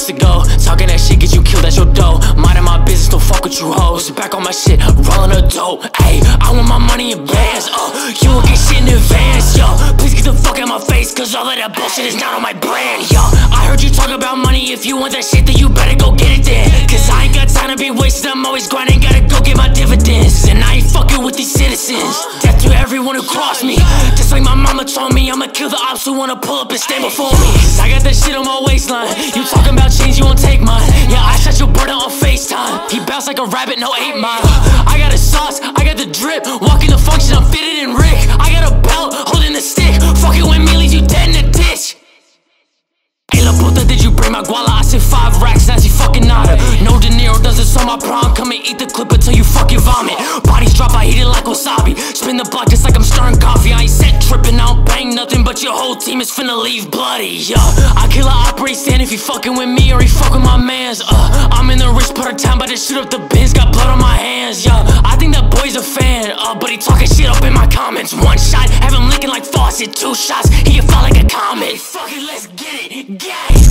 place to go. Talking that shit, get you killed at your dough. Minding my business, don't fuck with you hoes. Back on my shit, rolling a dope. Ayy, I want my money in bands. You won't get shit in advance, yo. Please get the fuck out my face, cause all of that bullshit is not on my brand, yo. I heard you talk about money. If you want that shit, then you better go get it then. Cause I ain't got time to be wasted. I'm always grinding, gotta go get my dividends. And I ain't fucking with these citizens. Death to everyone who crossed me. Just like my mama told me, I'ma kill the ops who wanna pull up and stand before me. Cause I got that shit on my waistline. You talking about change, you won't take mine. Yeah, I shot your brother on FaceTime. He bounced like a rabbit, no 8 Mile. I got a sauce, I got the drip. Walking the function, I'm fitted in Rick. I got a belt, holding the stick. Fucking with me, leaves you dead in the ditch. Hey la puta, did you bring my guala? I said 5 racks, now she fucking nada. No De Niro does this on my prom. Come and eat the clip until you fucking vomit. Bodies drop, I eat it like wasabi. Spin the block just like I'm stirring coffee. I ain't set tripping, I don't bang nothing, but your whole team is finna leave bloody, yeah. I kill a operate stand if he fucking with me or he fuck with my mans. I'm in the rich part of town, but to shoot up the bins, got blood on my hands, yeah. I think that boy's a fan, but he talking shit up in my comments. 1 shot, have him licking like faucet. 2 shots, he can fall like a comet. Fuck it, let's get it, gang.